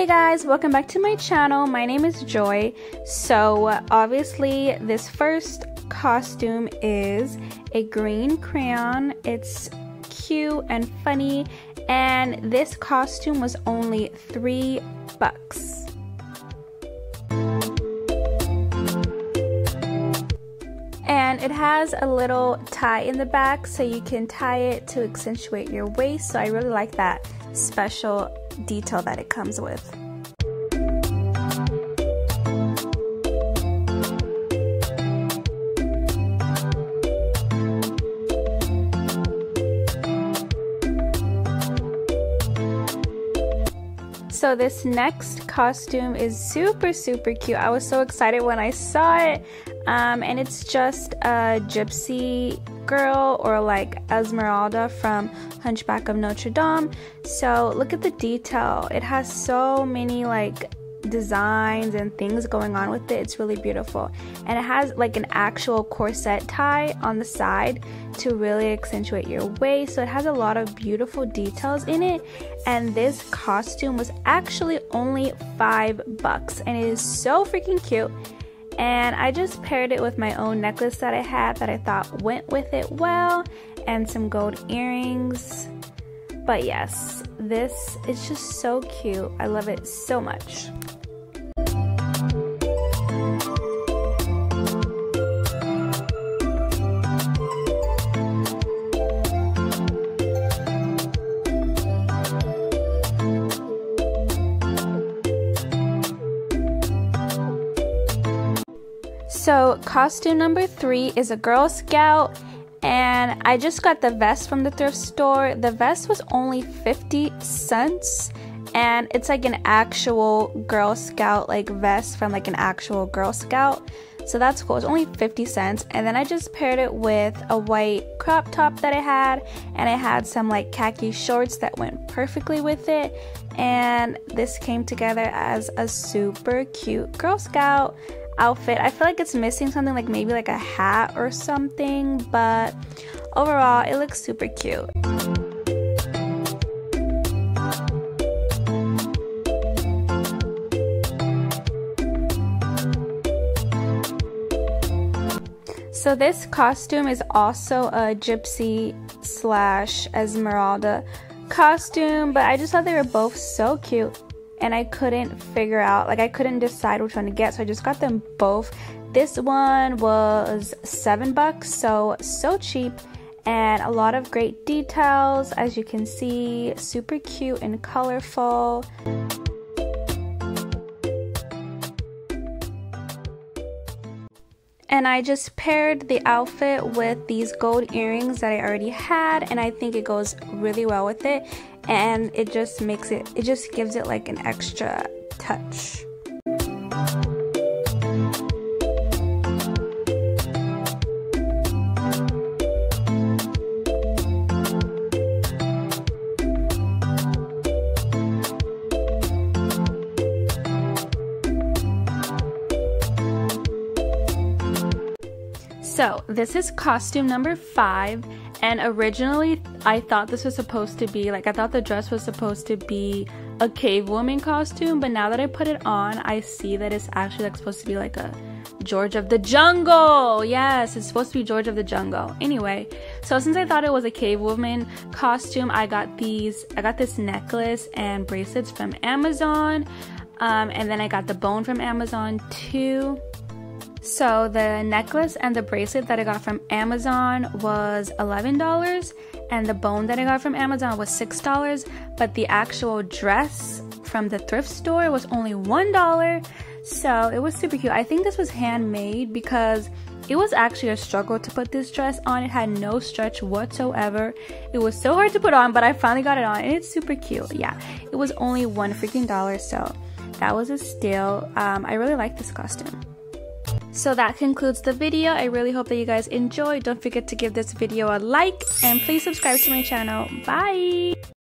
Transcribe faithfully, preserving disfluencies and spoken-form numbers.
Hey guys, welcome back to my channel. My name is Joy. So obviously this first costume is a green crayon. It's cute and funny, and this costume was only three bucks. And it has a little tie in the back so you can tie it to accentuate your waist. So I really like that special detail that it comes with. So this next costume is super super cute. I was so excited when I saw it, um, and it's just a gypsy girl, or like Esmeralda from Hunchback of Notre Dame. So look at the detail. It has so many like designs and things going on with it. It's really beautiful, and it has like an actual corset tie on the side to really accentuate your waist. So it has a lot of beautiful details in it, and this costume was actually only five bucks, and it is so freaking cute. And I just paired it with my own necklace that I had that I thought went with it well, and some gold earrings. But yes, this is just so cute. I love it so much. So costume number three is a Girl Scout, and I just got the vest from the thrift store. The vest was only fifty cents, and it's like an actual Girl Scout like vest from like an actual Girl Scout. So that's cool. It's only fifty cents. And then I just paired it with a white crop top that I had, and I had some like khaki shorts that went perfectly with it. And this came together as a super cute Girl Scout outfit. I feel like it's missing something, like maybe like a hat or something, but overall it looks super cute. So this costume is also a gypsy slash Esmeralda costume, but I just thought they were both so cute, and I couldn't figure out, like I couldn't decide which one to get, so I just got them both. This one was seven bucks, so so cheap, and a lot of great details, as you can see, super cute and colorful. And I just paired the outfit with these gold earrings that I already had, and I think it goes really well with it, and it just makes it, it just gives it like an extra touch. So this is costume number five, and originally I thought this was supposed to be like, I thought the dress was supposed to be a cave woman costume, but now that I put it on, I see that it's actually like supposed to be like a George of the Jungle. Yes, it's supposed to be George of the Jungle. Anyway, so since I thought it was a cave woman costume, I got these, I got this necklace and bracelets from Amazon, um, and then I got the bone from Amazon too. So the necklace and the bracelet that I got from Amazon was eleven dollars, and the bone that I got from Amazon was six dollars, but the actual dress from the thrift store was only one dollar. So it was super cute. I think this was handmade because it was actually a struggle to put this dress on. It had no stretch whatsoever. It was so hard to put on, but I finally got it on, and it's super cute. Yeah, it was only one freaking dollar, so that was a steal. Um, I really like this costume. So that concludes the video. I really hope that you guys enjoyed. Don't forget to give this video a like, and please subscribe to my channel. Bye!